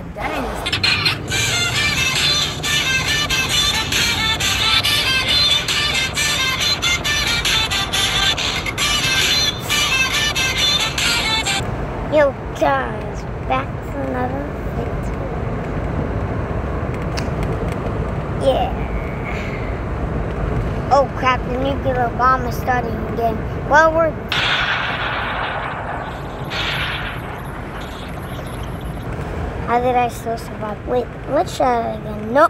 Dang. Yo guys, back to another video. Yeah. Oh crap, the nuclear bomb is starting again. Well, how did I still survive? Wait, let's try it again. No.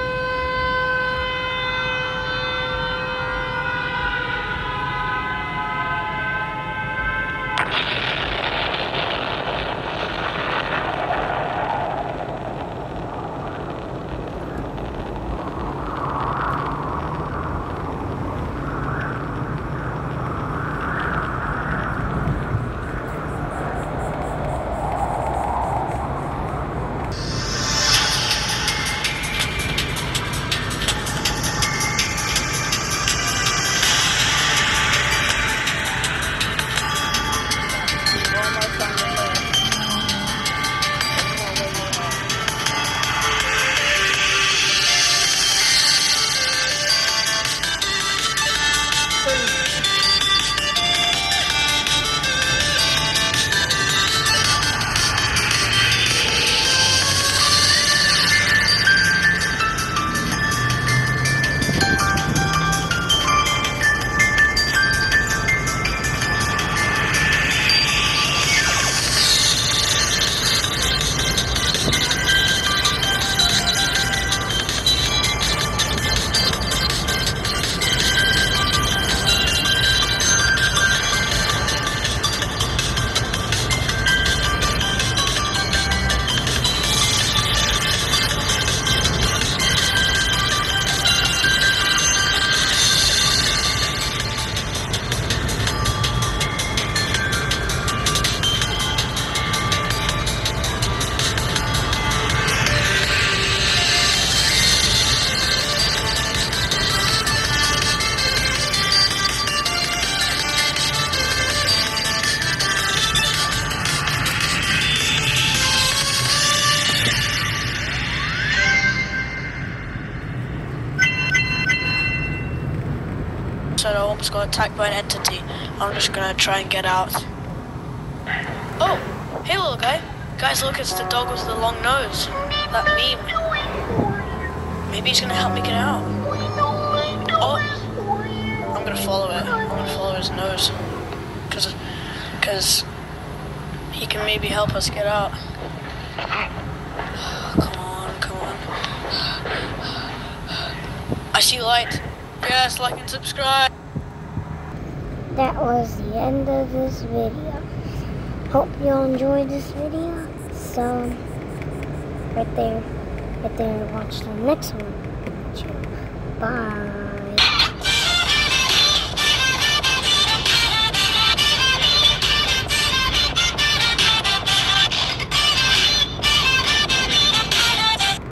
So I almost got attacked by an entity. I'm just gonna try and get out. Oh! Hey little guy! Guys, look, it's the dog with the long nose. That meme. Maybe he's gonna help me get out. Oh! I'm gonna follow it. I'm gonna follow his nose. Cause he can maybe help us get out. Come on, come on. I see light. Yes, like and subscribe. That was the end of this video. Hope you enjoyed this video. So, right there, watch the next one. Bye.